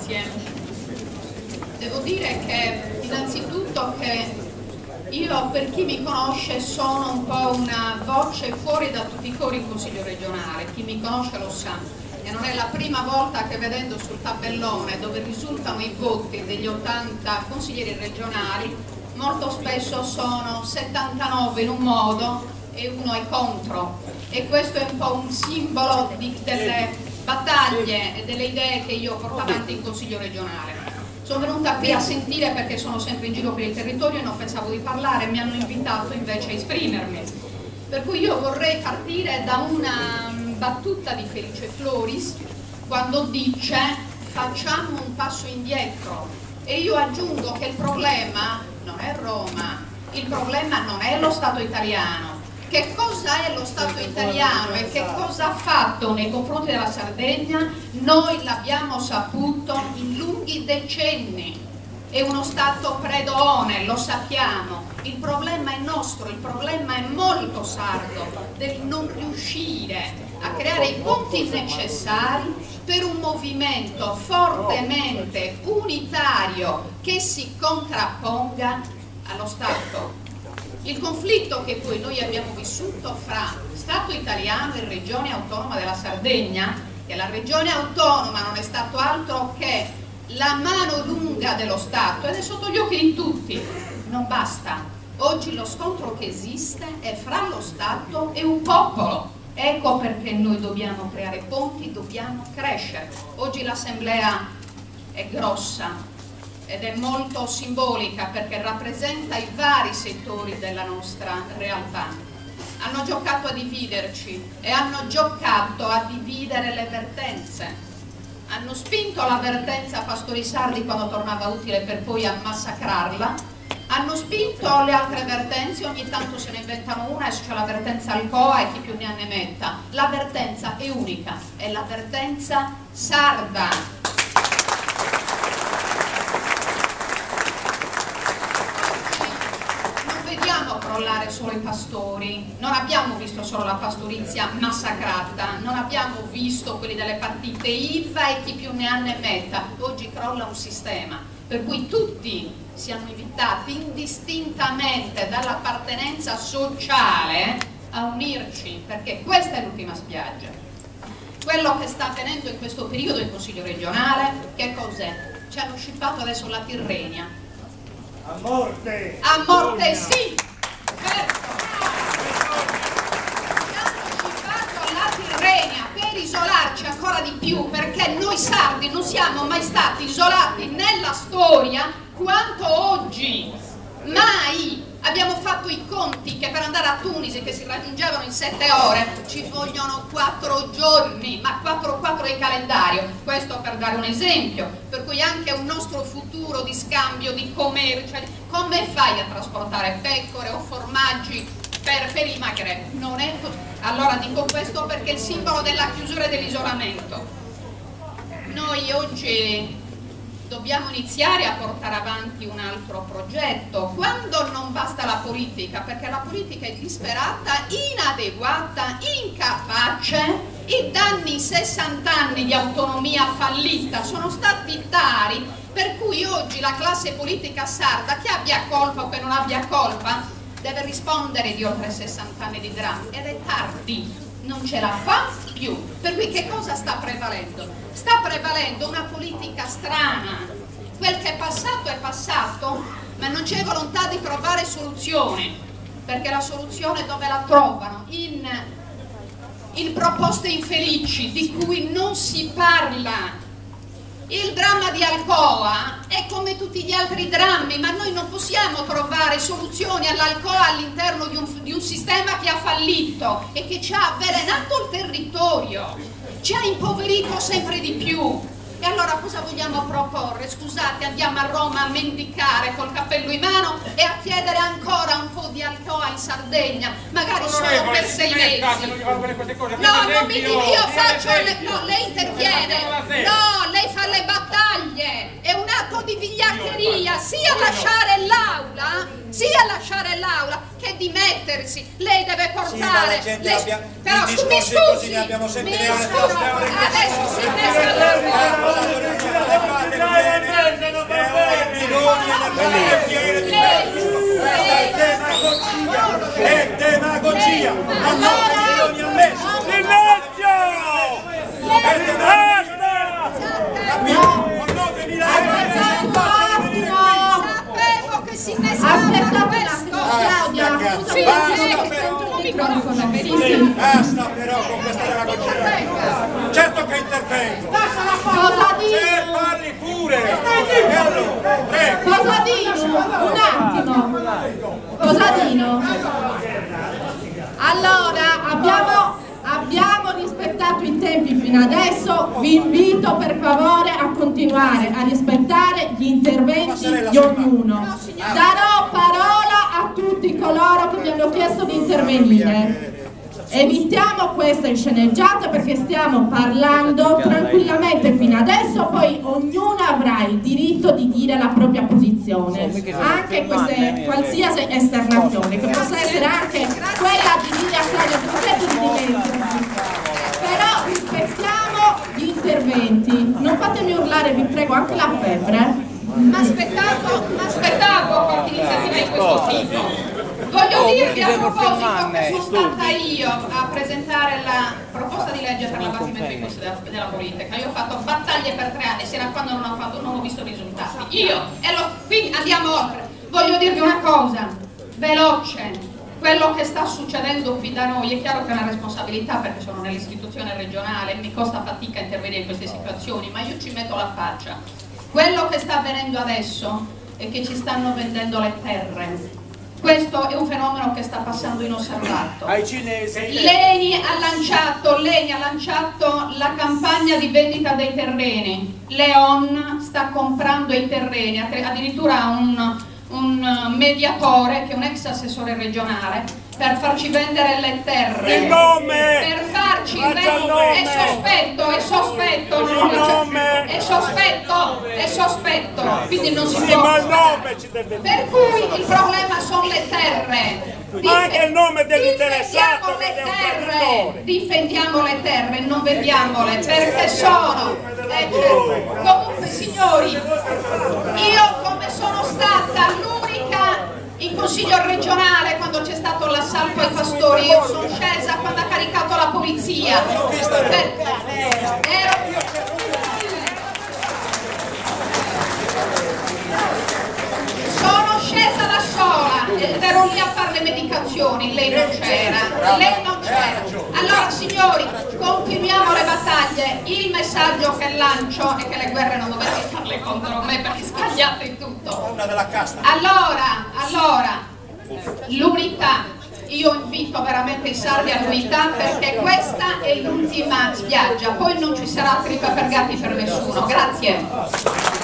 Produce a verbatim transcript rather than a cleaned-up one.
Grazie. Devo dire che innanzitutto che io, per chi mi conosce, sono un po' una voce fuori da tutti i cori in Consiglio regionale, chi mi conosce lo sa, e non è la prima volta che, vedendo sul tabellone dove risultano i voti degli ottanta consiglieri regionali, molto spesso sono settantanove in un modo e uno è contro, e questo è un po' un simbolo di, delle battaglie e delle idee che io porto avanti in Consiglio regionale. Sono venuta qui a sentire perché sono sempre in giro per il territorio e non pensavo di parlare, mi hanno invitato invece a esprimermi. Per cui io vorrei partire da una battuta di Felice Floris quando dice: facciamo un passo indietro, e io aggiungo che il problema non è Roma, il problema non è lo Stato italiano. Che cosa è lo Stato italiano e che cosa ha fatto nei confronti della Sardegna noi l'abbiamo saputo in lunghi decenni. È uno Stato predone, lo sappiamo. Il problema è nostro, il problema è molto sardo, del non riuscire a creare i ponti necessari per un movimento fortemente unitario che si contrapponga allo Stato. Il conflitto che poi noi abbiamo vissuto fra Stato italiano e Regione Autonoma della Sardegna, che la Regione Autonoma non è stato altro che la mano lunga dello Stato ed è sotto gli occhi di tutti, non basta. Oggi lo scontro che esiste è fra lo Stato e un popolo. Ecco perché noi dobbiamo creare ponti, dobbiamo crescere. Oggi l'assemblea è grossa ed è molto simbolica perché rappresenta i vari settori della nostra realtà. Hanno giocato a dividerci e hanno giocato a dividere le vertenze. Hanno spinto la vertenza a Pastori Sardi quando tornava utile per poi massacrarla. Hanno spinto le altre vertenze, ogni tanto se ne inventano una e c'è la vertenza Alcoa e chi più ne ha ne metta. La vertenza è unica, è la vertenza sarda. Crollare solo i pastori, non abbiamo visto solo la pastorizia massacrata, non abbiamo visto quelli delle partite I V A e chi più ne ha ne metta. Oggi crolla un sistema per cui tutti siamo invitati indistintamente dall'appartenenza sociale a unirci, perché questa è l'ultima spiaggia. Quello che sta avvenendo in questo periodo in Consiglio regionale, che cos'è? Ci hanno scippato adesso la Tirrenia. A morte! A morte sì! Certo. Ci hanno scippato la Tirrenia per isolarci ancora di più, perché noi sardi non siamo mai stati isolati nella storia quanto oggi. Mai! Abbiamo fatto i conti che per andare a Tunisi, che si raggiungevano in sette ore, ci vogliono quattro giorni, ma quattro quattro di calendario. Questo per dare un esempio, per cui anche un nostro futuro di scambio, di commercio, cioè, come fai a trasportare pecore o formaggi per, per il Maghreb? Non è così. Allora dico questo perché è il simbolo della chiusura e dell'isolamento. Noi oggi dobbiamo iniziare a portare avanti un altro progetto, quando non basta la politica, perché la politica è disperata, inadeguata, incapace. I danni in sessanta anni di autonomia fallita sono stati tali per cui oggi la classe politica sarda, che abbia colpa o che non abbia colpa, deve rispondere di oltre sessanta anni di drammi ed è tardi, non ce la fa più. Per cui che cosa sta prevalendo? Sta prevalendo una politica strana. Quel che è passato è passato, ma non c'è volontà di trovare soluzione, perché la soluzione dove la trovano? In, in proposte infelici di cui non si parla. Il dramma di Alcoa è come tutti gli altri drammi, ma noi non possiamo trovare soluzioni all'Alcoa all'interno di un, di un sistema che ha fallito e che ci ha avvelenato il territorio, ci ha impoverito sempre di più. E allora cosa vogliamo proporre? Scusate, andiamo a Roma a mendicare col cappello in mano e a chiedere ancora un po' di Alcoa in Sardegna, magari solo per sei mesi. No, non mi dica, io faccio le, no, lei interviene, no, lei fa le battaglie, è un atto di vigliaccheria, sia lasciare l'aula, sia lasciare l'aula che dimettersi. Lei deve portare, sì, lei, abbia, però mi scusi, così ne abbiamo sempre mi scusi, adesso si innesca l'allarme. È demagogia! A nove milioni al mese! Silenzio! Basta! Con nove mila euro al mese! Sapevo che si innescava questo! Claudia, Sì, il microfono, benissimo. Basta però con questa demagogia! Certo che intervengo! Cosa dici? Se parli pure! E allora, prego! Cosa dici? Un attimo! Cosa Dino? Allora, abbiamo, abbiamo rispettato i tempi fino adesso, vi invito per favore a continuare a rispettare gli interventi di ognuno. Darò parola a tutti coloro che mi hanno chiesto di intervenire. Evitiamo questa sceneggiata perché stiamo parlando tranquillamente fino adesso, poi ognuno avrà il diritto di dire la propria posizione, anche queste, qualsiasi esternazione, che possa essere anche quella di dire a Claudia Tufetti di dimenticare. Però rispettiamo gli interventi, non fatemi urlare, vi prego, anche la febbre. Ma aspettavo, aspettavo qualche iniziativa di questo tipo. Voglio dirvi a proposito che sono stata io a presentare la proposta di legge per l'abbattimento dei costi della, della politica. Io ho fatto battaglie per tre anni, sino a quando non ho, fatto, non ho visto risultati. Io, e lo, quindi andiamo oltre. Voglio dirvi una cosa, veloce, quello che sta succedendo qui da noi, è chiaro che è una responsabilità perché sono nell'istituzione regionale, mi costa fatica intervenire in queste situazioni, ma io ci metto la faccia. Quello che sta avvenendo adesso è che ci stanno vendendo le terre. Questo è un fenomeno che sta passando inosservato. Ai cinesi. L'Eni ha lanciato, l'Eni ha lanciato la campagna di vendita dei terreni. Leon sta comprando i terreni, addirittura un, un mediatore che è un ex assessore regionale per farci vendere le terre. Il nome! Per farci vendere. È sospetto, è sospetto, non Il nome! è sospetto, è sospetto, quindi non si Sì, può. ma il nome ci deve dire. Per cui il problema sono le terre. Anche il nome dell'interessato che è un terre, difendiamo le terre, non vendiamole perché sono eh, certo. Comunque signori, io come sono stata l'unica in consiglio regionale quando c'è stato l'assalto ai pastori, io sono scesa quando ha caricato la polizia. Per, ero, sono scesa da sola ed ero lì a fare le medicazioni, lei non c'era, lei non c'era. Allora signori, continuiamo le battaglie, il messaggio che lancio è che le guerre non dovete farle contro me perché sbagliate tutto. Allora, allora, l'unità, io invito veramente i sardi all'unità perché questa è l'ultima spiaggia, poi non ci sarà trippa per gatti per nessuno, grazie.